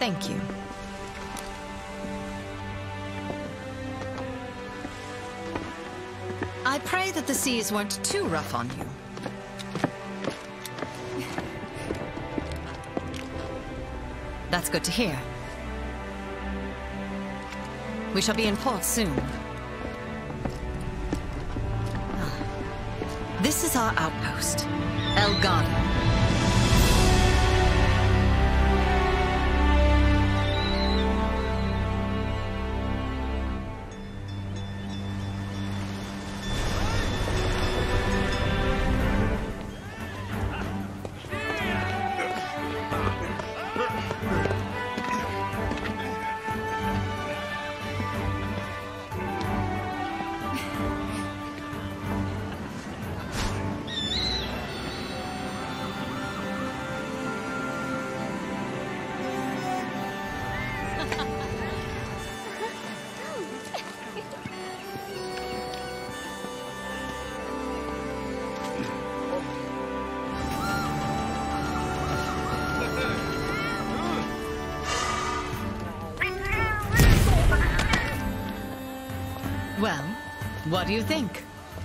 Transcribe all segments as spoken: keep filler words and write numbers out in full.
Thank you. I pray that the seas weren't too rough on you. That's good to hear. We shall be in port soon. This is our outpost, El Garden. Well, what do you think?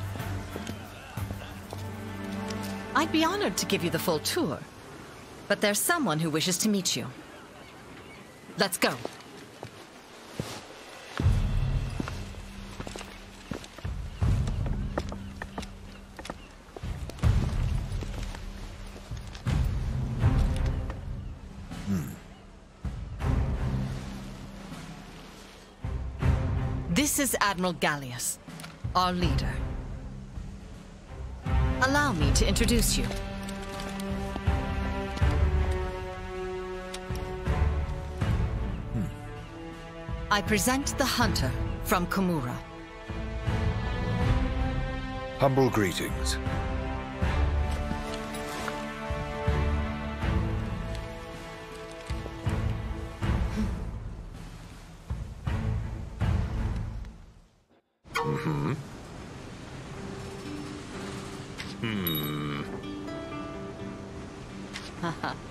I'd be honored to give you the full tour, but there's someone who wishes to meet you. Let's go. This is Admiral Gallius, our leader. Allow me to introduce you. Hmm. I present the Hunter from Komura. Humble greetings. Mm-hmm. Hmm. Haha.